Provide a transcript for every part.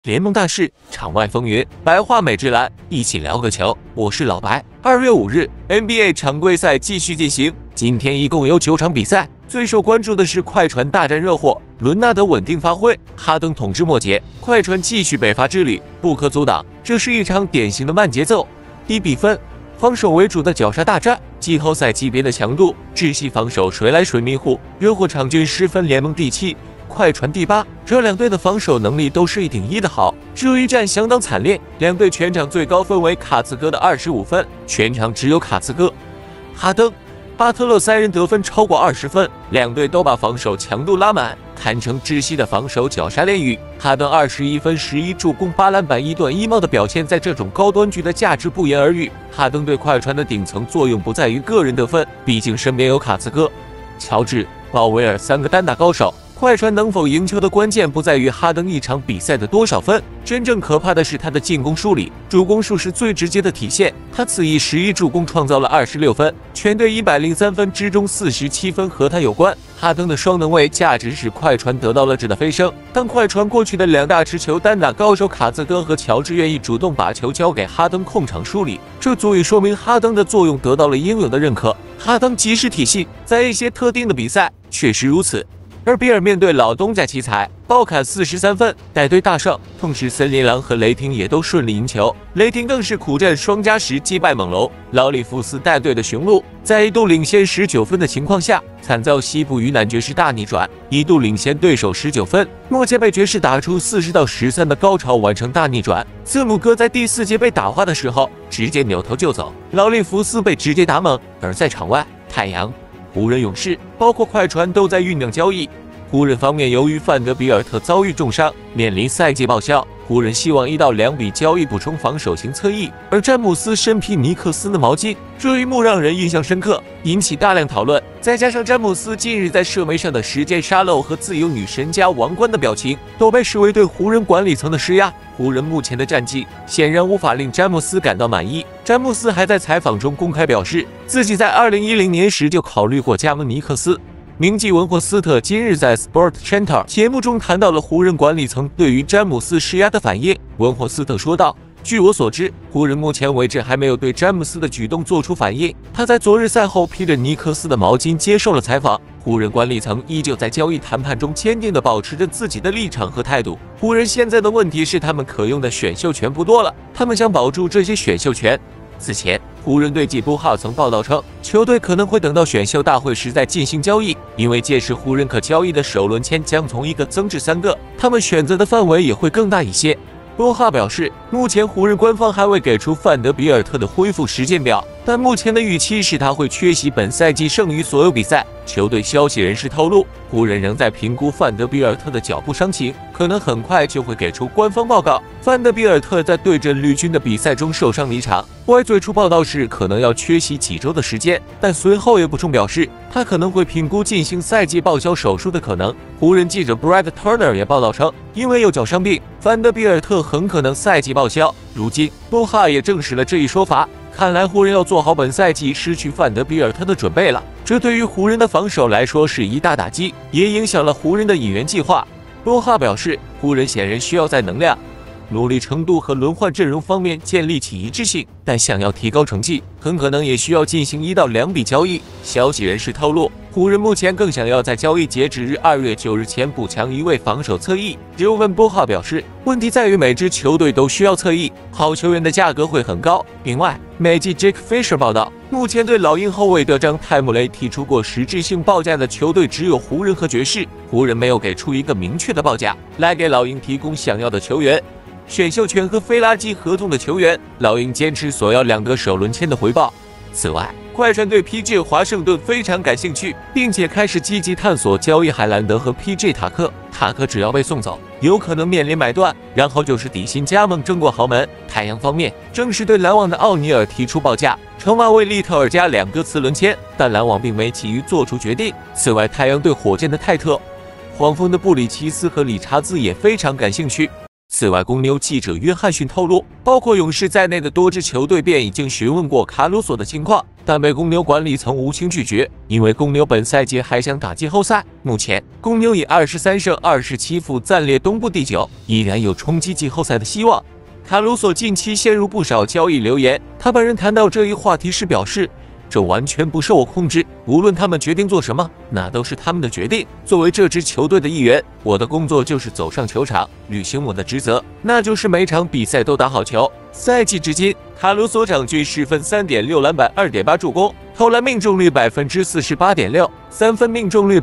联盟大事，场外风云，白话美职篮，一起聊个球。我是老白。2月5日 ，NBA 常规赛继续进行，今天一共有9场比赛。最受关注的是快船大战热火，伦纳德稳定发挥，哈登统治末节，快船继续北伐之旅，不可阻挡。这是一场典型的慢节奏、低比分、防守为主的绞杀大战，季后赛级别的强度，窒息防守谁来谁迷糊。热火场均失分联盟第7。快船第8，这两队的防守能力都是1顶1的好。这一战相当惨烈，两队全场最高分为卡茨戈的25分，全场只有卡茨戈、哈登、巴特勒3人得分超过20分，两队都把防守强度拉满，堪称窒息的防守绞杀炼狱。哈登21分11助攻8篮板1短1帽的表现，在这种高端局的价值不言而喻。哈登对快船的顶层作用不在于个人得分，毕竟身边有卡茨戈、乔治、鲍威尔3个单打高手。快船能否赢球的关键不在于哈登一场比赛的多少分，真正可怕的是他的进攻数里，助攻数是最直接的体现。他此役11助攻创造了26分，全队103分之中47分和他有关。哈登的双能位价值使快船得到了质的飞升。当快船过去的2大持球单打高手卡茨戈和乔治愿意主动把球交给哈登控场梳理，这足以说明哈登的作用得到了应有的认可。哈登及时体系，在一些特定的比赛确实如此。而比尔面对老东家奇才，暴砍43分，带队大胜。同时，森林狼和雷霆也都顺利赢球，雷霆更是苦战双加时击败猛龙。劳里弗斯带队的雄鹿，在一度领先19分的情况下，惨遭西部鱼腩爵士大逆转，一度领先对手19分，末节被爵士打出40-13的高潮，完成大逆转。字母哥在第4节被打花的时候，直接扭头就走，劳里弗斯被直接打懵。而在场外，太阳、湖人、勇士，包括快船都在酝酿交易。湖人方面，由于范德比尔特遭遇重伤，面临赛季报销，湖人希望1到2笔交易补充防守型侧翼。而詹姆斯身披尼克斯的毛巾，这一幕让人印象深刻，引起大量讨论。再加上詹姆斯近日在社媒上的时间沙漏和自由女神加王冠的表情，都被视为对湖人管理层的施压。湖人目前的战绩显然无法令詹姆斯感到满意。詹姆斯还在采访中公开表示，自己在2010年时就考虑过加盟尼克斯。名记文霍斯特今日在 Sport Center 节目中谈到了湖人管理层对于詹姆斯施压的反应。文霍斯特说道：“据我所知，湖人目前为止还没有对詹姆斯的举动做出反应。他在昨日赛后披着尼克斯的毛巾接受了采访。湖人管理层依旧在交易谈判中坚定地保持着自己的立场和态度。湖人现在的问题是他们可用的选秀权不多了，他们想保住这些选秀权。”此前，湖人队季布哈曾报道称，球队可能会等到选秀大会时再进行交易，因为届时湖人可交易的首轮签将从1个增至3个，他们选择的范围也会更大一些。波哈表示，目前湖人官方还未给出范德比尔特的恢复时间表，但目前的预期是他会缺席本赛季剩余所有比赛。球队消息人士透露，湖人仍在评估范德比尔特的脚部伤情，可能很快就会给出官方报告。范德比尔特在对阵绿军的比赛中受伤离场，外最初报道是可能要缺席几周的时间，但随后也补充表示，他可能会评估进行赛季报销手术的可能。湖人记者 Brad Turner 也报道称，因为右脚伤病，范德比尔特很可能赛季报销。如今，波哈也证实了这一说法。看来湖人要做好本赛季失去范德比尔特的准备了，这对于湖人的防守来说是一大打击，也影响了湖人的引援计划。波哈表示，湖人显然需要在能量、努力程度和轮换阵容方面建立起一致性，但想要提高成绩，很可能也需要进行1到2笔交易。消息人士透露，湖人目前更想要在交易截止日2月9日前补强1位防守侧翼。尤文波哈表示，问题在于每支球队都需要侧翼，好球员的价格会很高。另外，美记 Jake Fisher 报道，目前对老鹰后卫德章泰姆雷提出过实质性报价的球队只有湖人和爵士，湖人没有给出一个明确的报价来给老鹰提供想要的球员、选秀权和非垃圾合同的球员。老鹰坚持索要2个首轮签的回报。此外，快船对 PJ 华盛顿非常感兴趣，并且开始积极探索交易海兰德和 PJ 塔克。塔克只要被送走，有可能面临买断，然后就是底薪加盟争过豪门。太阳方面正式对篮网的奥尼尔提出报价，承诺为利特尔加2个次轮签，但篮网并没急于做出决定。此外，太阳对火箭的泰特、黄蜂的布里奇斯和理查兹也非常感兴趣。 此外，公牛记者约翰逊透露，包括勇士在内的多支球队便已经询问过卡鲁索的情况，但被公牛管理层无情拒绝，因为公牛本赛季还想打季后赛。目前，公牛以23胜27负暂列东部第9，依然有冲击季后赛的希望。卡鲁索近期陷入不少交易流言，他本人谈到这一话题时表示，这完全不受我控制，无论他们决定做什么，那都是他们的决定。作为这支球队的一员，我的工作就是走上球场，履行我的职责，那就是每场比赛都打好球。赛季至今，卡鲁索场均10分3.6篮板2.8助攻，投篮命中率48.6%，三分命中率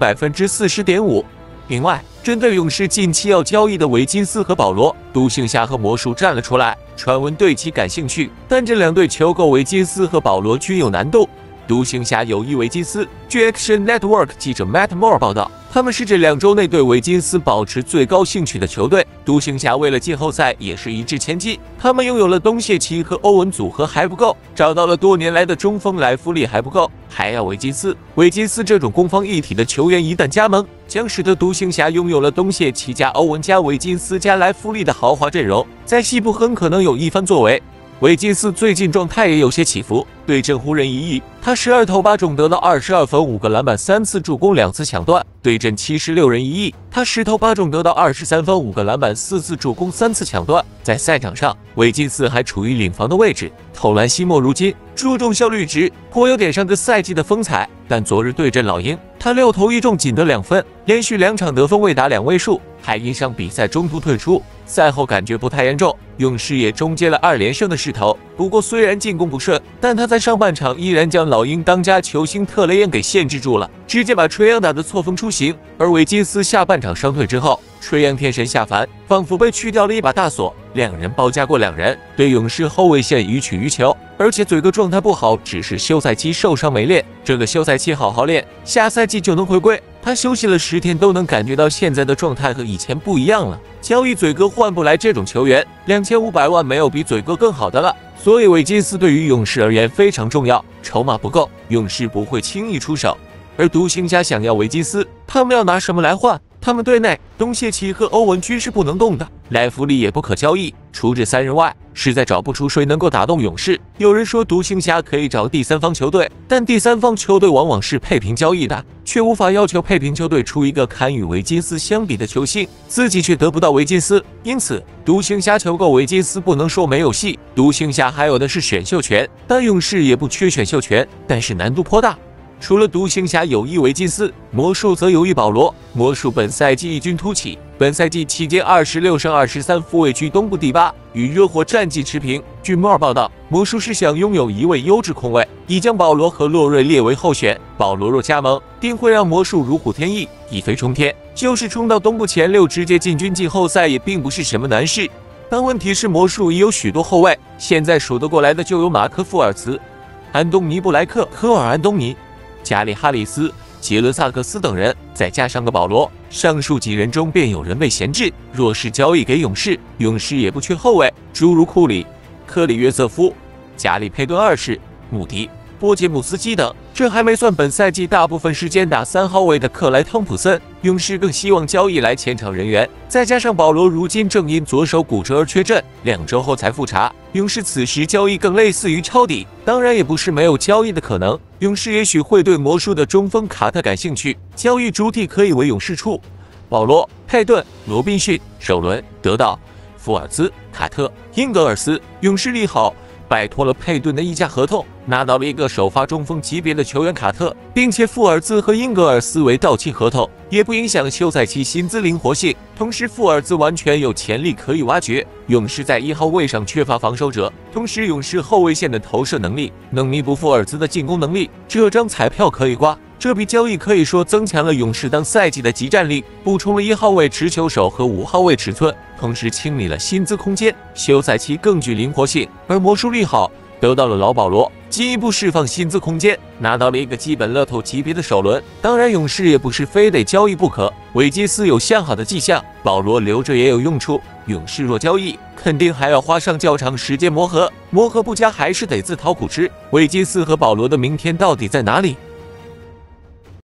40.5%。另外，针对勇士近期要交易的维金斯和保罗，独行侠和魔术站了出来，传闻对其感兴趣，但这两队求购维金斯和保罗均有难度。独行侠有意维金斯。据 Action Network 记者 Matt Moore 报道，他们是这2周内对维金斯保持最高兴趣的球队。独行侠为了季后赛也是一掷千金，他们拥有了东契奇和欧文组合还不够，找到了多年来的中锋莱弗利还不够，还要维金斯。维金斯这种攻防一体的球员一旦加盟，将使得独行侠拥有了东契奇加欧文加维金斯加莱弗利的豪华阵容，在西部很可能有一番作为。维金斯最近状态也有些起伏，对阵湖人1役，他12投8中得到22分5个篮板3次助攻2次抢断；对阵76人1役，他10投8中得到23分5个篮板4次助攻3次抢断。在赛场上，维金斯还处于领防的位置，投篮惜墨如金，注重效率值，颇有点上个赛季的风采。但昨日对阵老鹰，他6投1中仅得2分，连续2场得分未达2位数，还因伤比赛中途退出。赛后感觉不太严重，勇士也终结了2连胜的势头。不过虽然进攻不顺，但他在上半场依然将老鹰当家球星特雷杨给限制住了，直接把吹杨打得错峰出行。而维金斯下半场伤退之后，吹杨天神下凡，仿佛被去掉了一把大锁，两人包夹过两人，对勇士后卫线予取予求。而且嘴哥状态不好，只是休赛期受伤没练，这个休赛期好好练，下赛季就能回归。他休息了10天，都能感觉到现在的状态和以前不一样了。交易嘴哥换不来这种球员，2500万没有比嘴哥更好的了。所以维金斯对于勇士而言非常重要，筹码不够，勇士不会轻易出手。而独行侠想要维金斯，他们要拿什么来换？他们队内东契奇和欧文均是不能动的，莱弗利也不可交易。除这3人外，实在找不出谁能够打动勇士。有人说独行侠可以找第三方球队，但第三方球队往往是配平交易的，却无法要求配平球队出一个堪与维金斯相比的球星，自己却得不到维金斯。因此，独行侠求购维金斯不能说没有戏，独行侠还有的是选秀权，但勇士也不缺选秀权，但是难度颇大。除了独行侠有意维金斯，魔术则有意保罗。魔术本赛季异军突起，本赛季期间26胜23负位居东部第8，与热火战绩持平。据摩尔报道，魔术是想拥有一位优质控卫，已将保罗和洛瑞列为候选。保罗若加盟，定会让魔术如虎添翼，一飞冲天，就是冲到东部前6，直接进军季后赛也并不是什么难事。但问题是魔术已有许多后卫，现在数得过来的就有马克·富尔茨、安东尼·布莱克、科尔·安东尼、加里·哈里斯、杰伦·萨克斯等人，再加上个保罗，上述几人中便有人被闲置。若是交易给勇士，勇士也不缺后卫，诸如库里、克里约瑟夫、加里·佩顿2世、穆迪、波杰姆斯基等。这还没算本赛季大部分时间打3号位的克莱·汤普森。勇士更希望交易来前场人员，再加上保罗如今正因左手骨折而缺阵，2周后才复查。勇士此时交易更类似于抄底，当然也不是没有交易的可能。勇士也许会对魔术的中锋卡特感兴趣，交易主体可以为勇士出保罗、佩顿、罗宾逊、首轮得到福尔兹、卡特、英格尔斯。勇士利好，摆脱了佩顿的溢价合同，拿到了一个首发中锋级别的球员卡特，并且富尔兹和英格尔斯为到期合同，也不影响休赛期薪资灵活性。同时，富尔兹完全有潜力可以挖掘。勇士在1号位上缺乏防守者，同时勇士后卫线的投射能力能弥补富尔兹的进攻能力，这张彩票可以刮。这笔交易可以说增强了勇士当赛季的集战力，补充了1号位持球手和5号位尺寸，同时清理了薪资空间，休赛期更具灵活性。而魔术利好，得到了老保罗，进一步释放薪资空间，拿到了一个基本乐透级别的首轮。当然，勇士也不是非得交易不可，维金斯有向好的迹象，保罗留着也有用处。勇士若交易，肯定还要花上较长时间磨合，磨合不佳还是得自讨苦吃。维金斯和保罗的明天到底在哪里？